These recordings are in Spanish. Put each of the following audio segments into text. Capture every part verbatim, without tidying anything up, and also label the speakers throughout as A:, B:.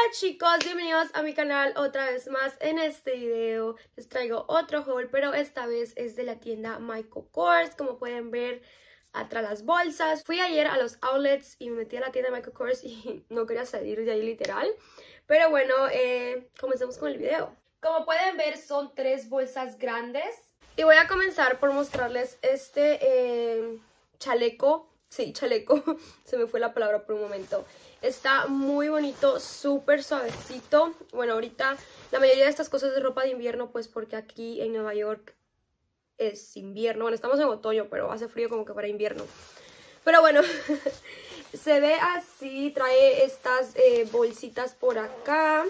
A: Hola chicos, bienvenidos a mi canal otra vez más. En este video les traigo otro haul, pero esta vez es de la tienda Michael Kors. Como pueden ver atrás las bolsas. Fui ayer a los outlets y me metí a la tienda Michael Kors y no quería salir de ahí literal. Pero bueno, eh, comencemos con el video. Como pueden ver son tres bolsas grandes. Y voy a comenzar por mostrarles este eh, chaleco. Sí, chaleco. Se me fue la palabra por un momento. Está muy bonito, súper suavecito. Bueno, ahorita la mayoría de estas cosas de ropa de invierno, pues porque aquí en Nueva York es invierno. Bueno, estamos en otoño, pero hace frío como que para invierno. Pero bueno, se ve así. Trae estas eh, bolsitas por acá.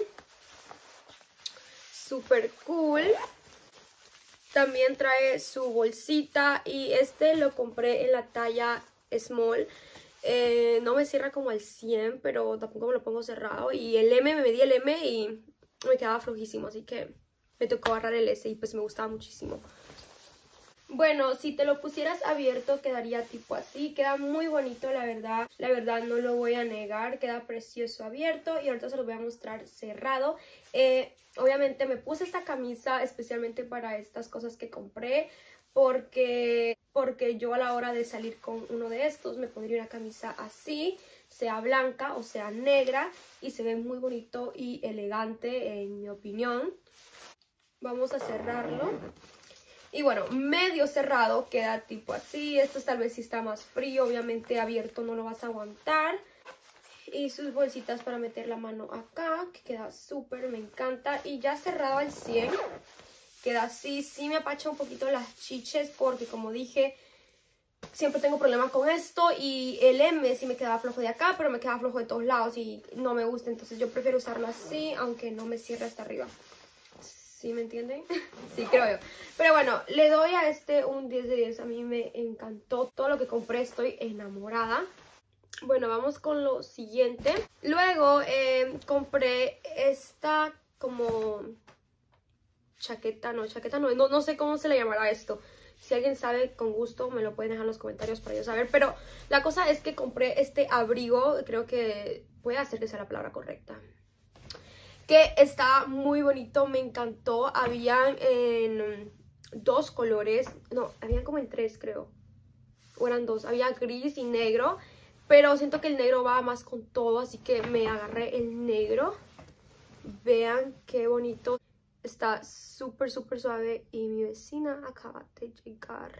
A: Súper cool. También trae su bolsita y este lo compré en la talla small. Eh, no me cierra como al cien, pero tampoco me lo pongo cerrado. Y el M, me medí el M y me quedaba flojísimo, así que me tocó agarrar el S y pues me gustaba muchísimo. Bueno, si te lo pusieras abierto quedaría tipo así. Queda muy bonito, la verdad. La verdad no lo voy a negar. Queda precioso abierto y ahorita se lo voy a mostrar cerrado. Eh, obviamente me puse esta camisa especialmente para estas cosas que compré. Porque, porque yo a la hora de salir con uno de estos me pondría una camisa así, sea blanca o sea negra, y se ve muy bonito y elegante en mi opinión. Vamos a cerrarlo. Y bueno, medio cerrado queda tipo así. Esto tal vez sí está más frío, obviamente abierto no lo vas a aguantar. Y sus bolsitas para meter la mano acá, que queda súper, me encanta. Y ya cerrado al cien. Queda así, sí me apacha un poquito las chiches porque como dije, siempre tengo problemas con esto. Y el M sí me quedaba flojo de acá, pero me quedaba flojo de todos lados y no me gusta. Entonces yo prefiero usarlo así, aunque no me cierre hasta arriba. ¿Sí me entienden? Sí, creo yo. Pero bueno, le doy a este un diez de diez. A mí me encantó todo lo que compré, estoy enamorada. Bueno, vamos con lo siguiente. Luego eh, compré esta como... chaqueta, no, chaqueta no, no, no sé cómo se le llamará esto. Si alguien sabe, con gusto me lo pueden dejar en los comentarios para yo saber. Pero la cosa es que compré este abrigo, creo que voy a hacer que sea la palabra correcta, que está muy bonito, me encantó. Habían en dos colores, no, habían como en tres creo, o eran dos, había gris y negro. Pero siento que el negro va más con todo, así que me agarré el negro. Vean qué bonito. Está súper, súper suave y mi vecina acaba de llegar.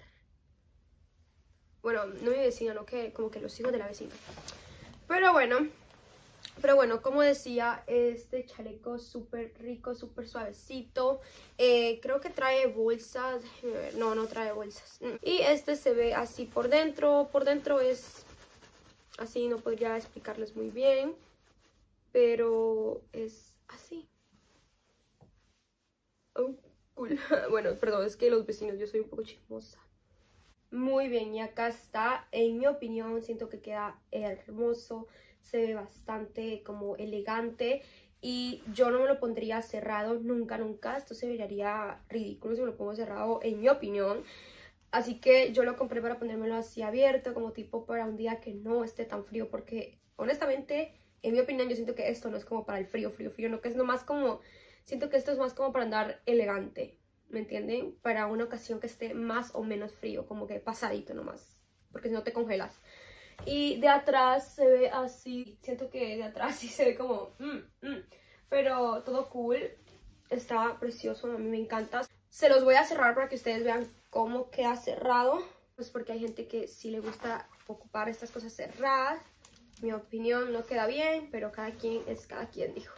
A: Bueno, no mi vecina, no que como que los hijos de la vecina. Pero bueno, pero bueno, como decía, este chaleco súper rico, súper suavecito. Eh, creo que trae bolsas. No, no trae bolsas. Y este se ve así por dentro. Por dentro es así, no podría explicarles muy bien. Pero es así. Oh, cool. Bueno, perdón, es que los vecinos, yo soy un poco chismosa. Muy bien, y acá está. En mi opinión, siento que queda hermoso. Se ve bastante como elegante. Y yo no me lo pondría cerrado nunca, nunca. Esto se vería ridículo si me lo pongo cerrado, en mi opinión. Así que yo lo compré para ponérmelo así abierto, como tipo para un día que no esté tan frío. Porque honestamente, en mi opinión, yo siento que esto no es como para el frío, frío, frío. No, que es nomás como... Siento que esto es más como para andar elegante, ¿me entienden? Para una ocasión que esté más o menos frío, como que pasadito nomás, porque si no te congelas. Y de atrás se ve así, siento que de atrás sí se ve como... Mm, mm, pero todo cool, está precioso, a mí me encanta. Se los voy a cerrar para que ustedes vean cómo queda cerrado. Pues porque hay gente que sí le gusta ocupar estas cosas cerradas. Mi opinión no queda bien, pero cada quien es cada quien, dijo.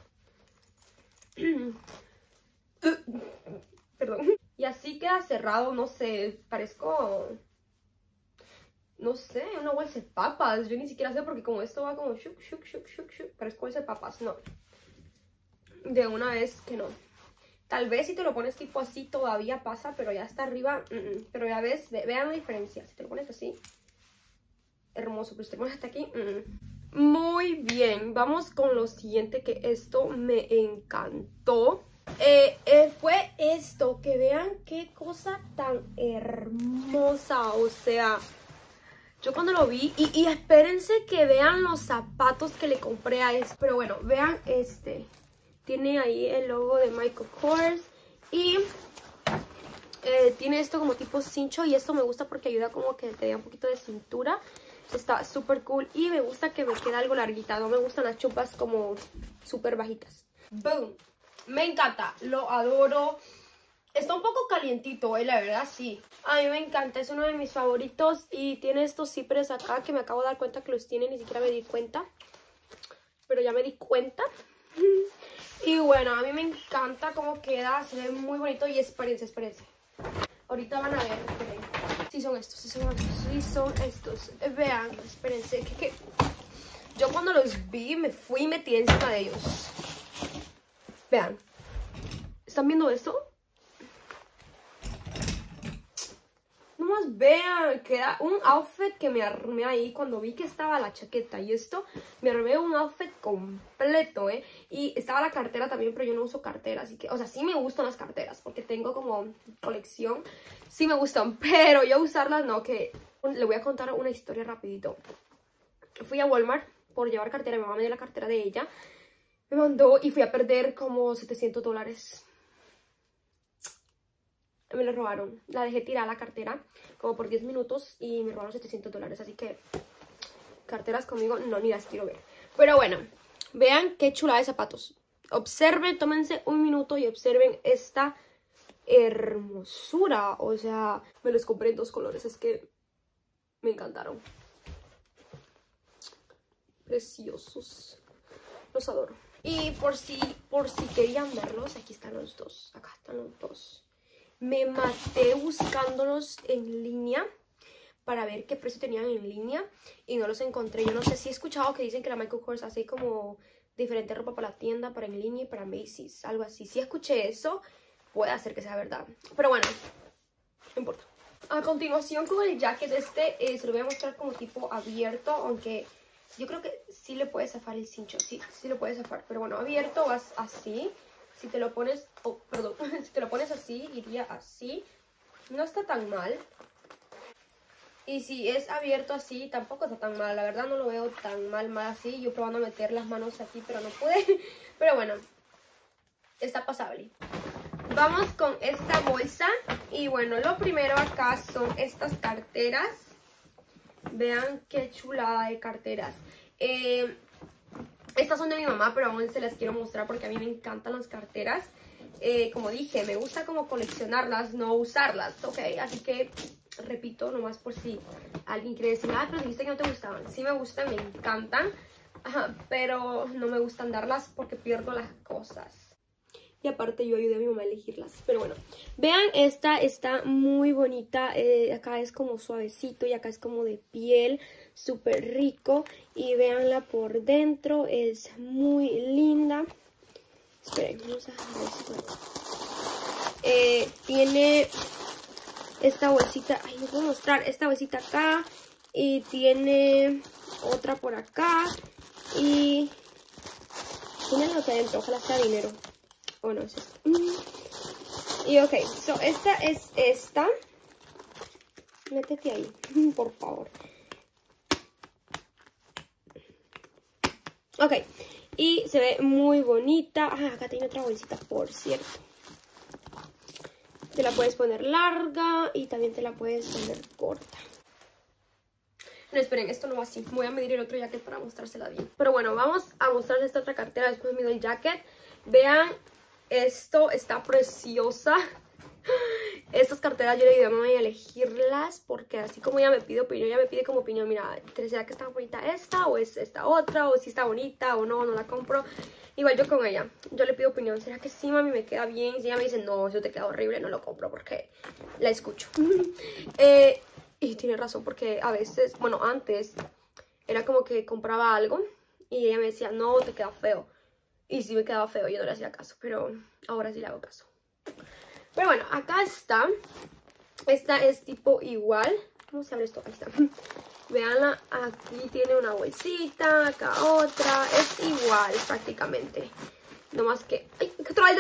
A: Perdón. Y así queda cerrado, no sé, parezco, no sé, una bolsa de papas. Yo ni siquiera sé porque como esto va como shuk, shuk, shuk, shuk, shuk, parezco bolsa de papas, no. De una vez que no. Tal vez si te lo pones tipo así todavía pasa, pero ya está arriba, mm -mm. Pero ya ves, ve, vean la diferencia. Si te lo pones así, hermoso, pero si te lo pones hasta aquí, mm -mm. Muy bien, vamos con lo siguiente, que esto me encantó. Eh, eh, fue esto, que vean qué cosa tan hermosa. O sea, Yo cuando lo vi, y, y espérense que vean los zapatos que le compré a este. Pero bueno, vean este. Tiene ahí el logo de Michael Kors. Y eh, tiene esto como tipo cincho. Y esto me gusta porque ayuda como que te dé un poquito de cintura. Está súper cool. Y me gusta que me queda algo larguita. No me gustan las chupas como súper bajitas. Boom. Me encanta. Lo adoro. Está un poco calientito, eh, la verdad, sí. A mí me encanta, es uno de mis favoritos. Y tiene estos zippers acá que me acabo de dar cuenta que los tiene. Ni siquiera me di cuenta. Pero ya me di cuenta. Y bueno, a mí me encanta cómo queda. Se ve muy bonito. Y espérense, espérense. Ahorita van a ver, esperen. Sí son estos, sí son estos, sí son estos. Vean, espérense. Que, que... Yo cuando los vi me fui y metí encima de ellos. Vean. ¿Están viendo esto? Nomás vean, que era un outfit que me armé ahí cuando vi que estaba la chaqueta y esto. Me armé un outfit completo, ¿eh? Y estaba la cartera también, pero yo no uso cartera, así que... O sea, sí me gustan las carteras porque tengo como colección. Sí me gustan, pero yo usarlas no, que... Le voy a contar una historia rapidito. Fui a Walmart por llevar cartera, mi mamá me dio la cartera de ella. Me mandó y fui a perder como setecientos dólares. Me lo robaron. La dejé tirar la cartera como por diez minutos y me robaron setecientos dólares. Así que carteras conmigo no, ni las quiero ver. Pero bueno, vean qué chulada de zapatos. Observen, tómense un minuto y observen esta hermosura. O sea, me los compré en dos colores. Es que me encantaron. Preciosos. Los adoro. Y por si, por si querían verlos, aquí están los dos. Acá están los dos. Me maté buscándolos en línea para ver qué precio tenían en línea y no los encontré. Yo no sé si he escuchado que dicen que la Michael Kors hace como diferente ropa para la tienda, para en línea y para Macy's, algo así. Si escuché eso, puede ser que sea verdad. Pero bueno, no importa. A continuación con el jacket este, eh, se lo voy a mostrar como tipo abierto, aunque yo creo que sí le puede zafar el cincho. Sí, sí lo puede zafar. Pero bueno, abierto vas así. Si te lo pones, oh, perdón, si te lo pones así, iría así. No está tan mal. Y si es abierto así, tampoco está tan mal. La verdad no lo veo tan mal, mal así. Yo probando a meter las manos aquí, pero no pude. Pero bueno, está pasable. Vamos con esta bolsa. Y bueno, lo primero acá son estas carteras. Vean qué chulada de carteras. Eh... Estas son de mi mamá, pero aún se las quiero mostrar porque a mí me encantan las carteras. Eh, como dije, me gusta como coleccionarlas, no usarlas, ¿ok? Así que, repito, nomás por si alguien quiere decir, ah, pero dijiste que no te gustaban. Sí me gustan, me encantan, ajá, pero no me gustan darlas porque pierdo las cosas. Y aparte yo ayudé a mi mamá a elegirlas. Pero bueno, vean, esta está muy bonita. Eh, acá es como suavecito y acá es como de piel. Súper rico. Y véanla por dentro. Es muy linda. Esperen, vamos a ver si puedo. Eh, tiene esta bolsita. Ay, les voy a mostrar. Esta bolsita acá. Y tiene otra por acá. Y tiene lo que adentro. Ojalá sea dinero. Oh, no, es esto. Y ok, so esta es esta. Métete ahí, por favor. Ok, y se ve muy bonita. Ah, acá tiene otra bolsita, por cierto. Te la puedes poner larga y también te la puedes poner corta. No, esperen, esto no va así. Voy a medir el otro jacket para mostrársela bien. Pero bueno, vamos a mostrarles esta otra cartera. Después mido el jacket. Vean. Esto está preciosa. Estas carteras yo le ayudé a mamá a elegirlas porque así como ella me pide opinión, ella me pide como opinión, mira, ¿será que está bonita esta o es esta otra? O si está bonita o no, no la compro. Igual yo con ella, yo le pido opinión, ¿será que sí, mami, me queda bien? Si ella me dice, no, eso te queda horrible, no lo compro porque la escucho. eh, y tiene razón porque a veces, bueno, antes era como que compraba algo y ella me decía, no, te queda feo. Y sí me quedaba feo, yo no le hacía caso, pero ahora sí le hago caso. Pero bueno, acá está. Esta es tipo igual. ¿Cómo se abre esto? Ahí está. Veanla, aquí tiene una bolsita, acá otra. Es igual prácticamente. No más que... ¡Ay, qué traigo!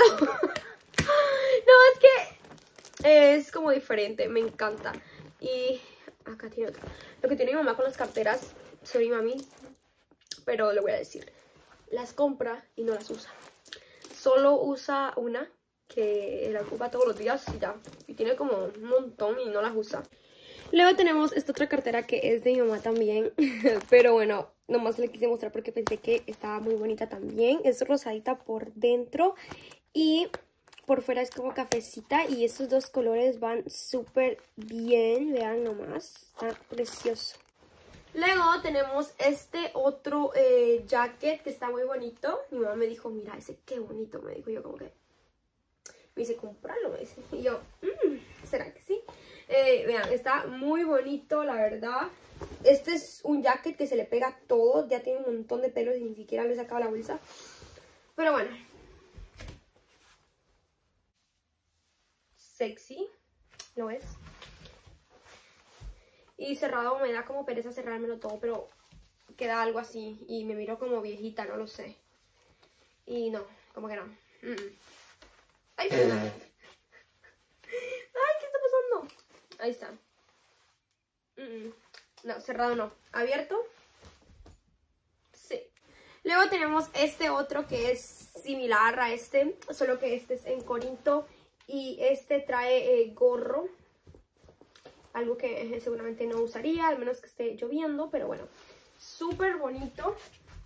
A: No más que es como diferente, me encanta. Y acá acá tiene otra. Lo que tiene mi mamá con las carteras, sorry mami, pero le voy a decir, las compra y no las usa. Solo usa una que la ocupa todos los días y ya. Y tiene como un montón y no las usa. Luego tenemos esta otra cartera que es de mi mamá también. Pero bueno, nomás le quise mostrar porque pensé que estaba muy bonita también. Es rosadita por dentro y por fuera es como cafecita. Y estos dos colores van súper bien. Vean nomás, está precioso. Luego tenemos este otro eh, jacket que está muy bonito. Mi mamá me dijo, mira ese qué bonito. Me dijo yo como que... Me dice, comprarlo, me dice. Y yo, mmm, ¿será que sí? Eh, vean, está muy bonito, la verdad. Este es un jacket que se le pega todo. Ya tiene un montón de pelos y ni siquiera le he sacado la bolsa. Pero bueno. Sexy, ¿lo es? Y cerrado me da como pereza cerrármelo todo, pero queda algo así. Y me miro como viejita, no lo sé. Y no, como que no. Mm -mm. Ay, Ay, ¿qué está pasando? Ahí está. Mm -mm. No, cerrado no. ¿Abierto? Sí. Luego tenemos este otro que es similar a este, solo que este es en Corinto. Y este trae eh, gorro. Algo que eh, seguramente no usaría, al menos que esté lloviendo, pero bueno. Súper bonito.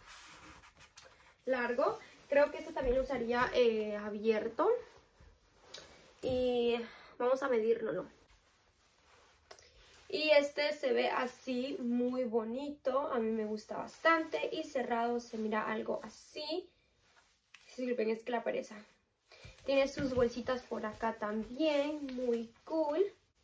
A: Largo. Creo que este también lo usaría eh, abierto. Y vamos a medírnoslo. Y este se ve así, muy bonito. A mí me gusta bastante. Y cerrado se mira algo así. Disculpen, es que la pereza. Tiene sus bolsitas por acá también. Muy cool.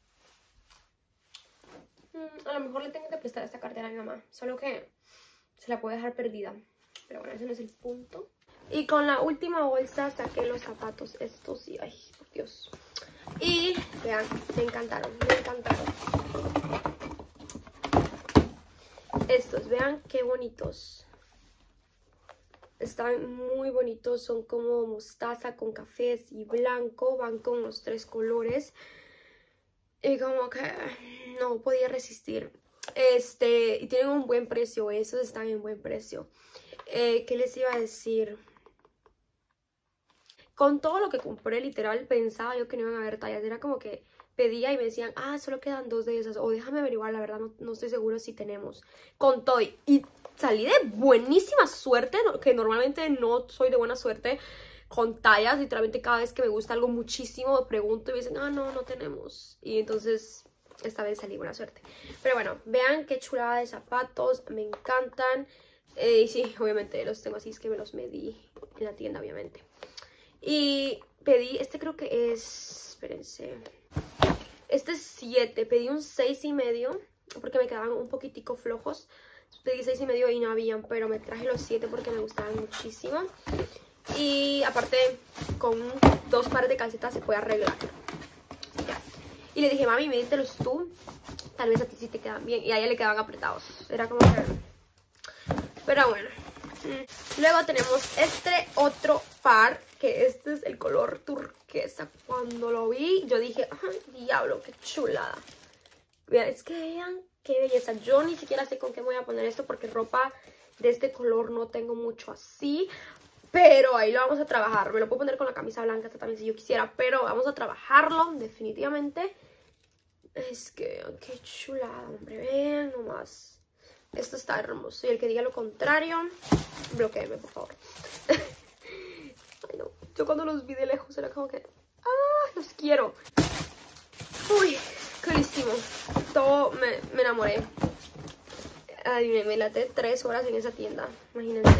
A: A lo mejor le tengo que prestar esta cartera a mi mamá. Solo que se la puedo dejar perdida. Pero bueno, ese no es el punto. Y con la última bolsa saqué los zapatos estos. Y ay, por Dios. Y vean, me encantaron, me encantaron. Estos, vean qué bonitos. Están muy bonitos, son como mostaza con cafés y blanco. Van con los tres colores. Y como que no podía resistir. Este, y tienen un buen precio, esos están en buen precio. Eh, ¿Qué les iba a decir? Con todo lo que compré, literal, pensaba yo que no iban a haber tallas. Era como que pedía y me decían, ah, solo quedan dos de esas. O déjame averiguar, la verdad, no, no estoy seguro si tenemos. Con todo. Y salí de buenísima suerte, que normalmente no soy de buena suerte con tallas. Literalmente cada vez que me gusta algo muchísimo, pregunto y me dicen, ah, no, no tenemos. Y entonces esta vez salí buena suerte. Pero bueno, vean qué chulada de zapatos. Me encantan. Eh, y sí, obviamente los tengo así, es que me los medí en la tienda, obviamente. Y pedí, este creo que es, espérense, este es siete, pedí un seis y medio porque me quedaban un poquitico flojos. Pedí seis y medio y no habían, pero me traje los siete porque me gustaban muchísimo. Y aparte, con dos pares de calcetas se puede arreglar. Ya. Y le dije, mami, medítelos tú, tal vez a ti sí te quedan bien. Y a ella le quedaban apretados, era como que... Pero bueno. Luego tenemos este otro par, que este es el color turquesa. Cuando lo vi, yo dije, ¡ay, diablo, qué chulada! Vean, es que vean qué belleza. Yo ni siquiera sé con qué me voy a poner esto, porque ropa de este color no tengo mucho así. Pero ahí lo vamos a trabajar. Me lo puedo poner con la camisa blanca también si yo quisiera, pero vamos a trabajarlo definitivamente. Es que, qué chulada, hombre. Vean nomás. Esto está hermoso. Y el que diga lo contrario, bloquéeme, por favor. Ay, no. Yo cuando los vi de lejos era como que... ¡Ah! Los quiero. Uy, carísimo. Todo me, me enamoré. Ay, me, me laté tres horas en esa tienda. Imagínense.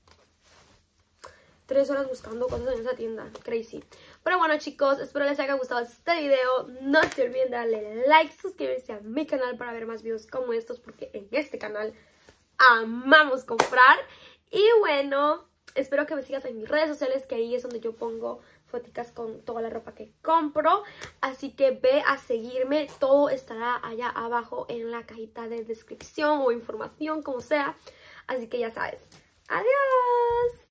A: Tres horas buscando cosas en esa tienda. Crazy. Pero bueno, chicos, espero les haya gustado este video. No se olviden de darle like, suscribirse a mi canal para ver más videos como estos, porque en este canal amamos comprar. Y bueno, espero que me sigas en mis redes sociales, que ahí es donde yo pongo fotos con toda la ropa que compro. Así que ve a seguirme. Todo estará allá abajo en la cajita de descripción o información, como sea. Así que ya sabes. ¡Adiós!